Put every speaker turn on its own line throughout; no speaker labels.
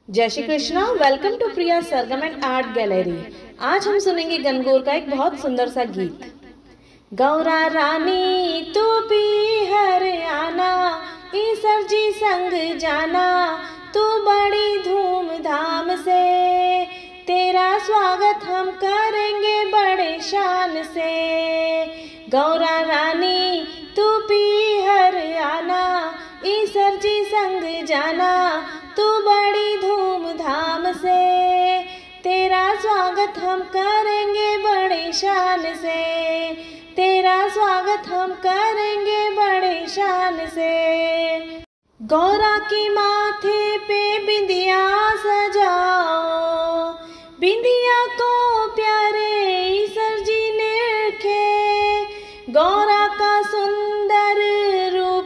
जय Shri Krishna. Welcome to Priya Sargam and art gallery. आज हम सुनेंगे गणगौर का एक बहुत सुंदर सा गीत। गौरा रानी तू भी हरियाणा, ईसर जी संग जाना, तू बड़ी धूमधाम से, तेरा स्वागत हम करेंगे बड़े शान से। गौरा रानी तू भी हरियाणा, ईसर जी संग जाना, तू बड़ी धूमधाम से, तेरा स्वागत हम करेंगे बड़े शान से, तेरा स्वागत हम करेंगे बड़े शान से। गौरा के माथे पे बिंदिया सजाओ, बिंदिया को प्यारे ईसर जी ने रखे, गौरा का सुंदर रूप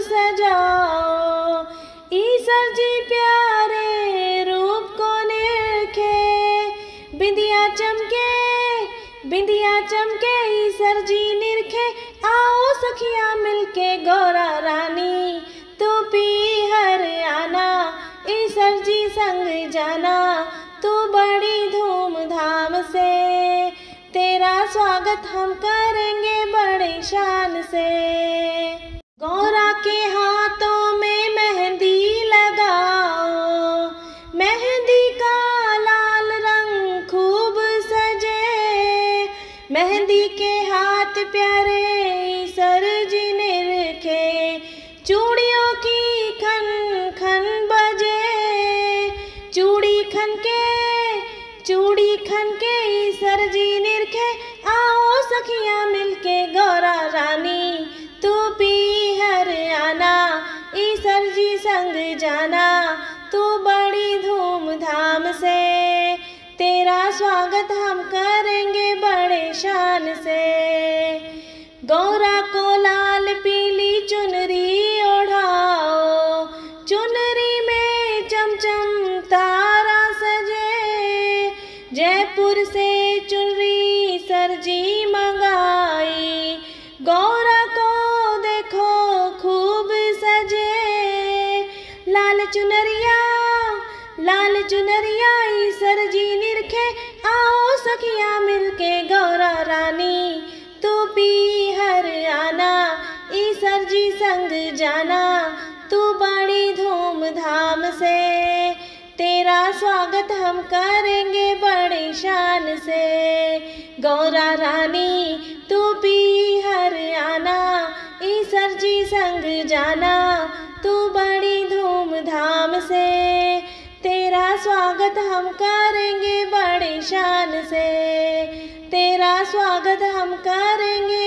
सजाओ, ईसर जी प्यारे रूप को निरखे। बिंदिया चमके, बिंदिया चमके ईसर जी निरखे, आओ सखिया मिलके गौरा रानी तू भी हरियाणा, ईसर जी संग जाना, तू बड़ी धूमधाम से, तेरा स्वागत हम करेंगे बड़े शान से। गौरा के हाथों में मेहंदी लगाओ, मेहंदी का लाल रंग खूब सजे, मेहंदी के हाथ प्यारे ईसर जी ने रखे, चूड़ियों की खन खन बजे, चूड़ी खन के ईसर जी ने रखे, आओ सखिया मिलके गौरा रानी तू भी हरियाणा, ईसर जी संग जाना, तू बड़ी धूमधाम से, तेरा स्वागत हम करेंगे बड़े शान से। गौरा को लाल पीली चुनरी ओढ़ाओ, चुनरी में चमचम तारा सजे, जयपुर से चुनरी ईसर जी मंगाई, गौरा को देखो खूब सजे। लाल चुनरिया ईसर जी निरखे, आओ सखिया मिलके गौरा रानी तू भी हरियाणा, ईसर जी संग जाना, तू बड़ी धूमधाम से, तेरा स्वागत हम करेंगे बड़े शान से। गौरा रानी तू भी हरियाणा, ईसर जी संग जाना, तू बड़ी धूमधाम से, तेरा स्वागत हम करेंगे बड़े शान से, तेरा स्वागत हम करेंगे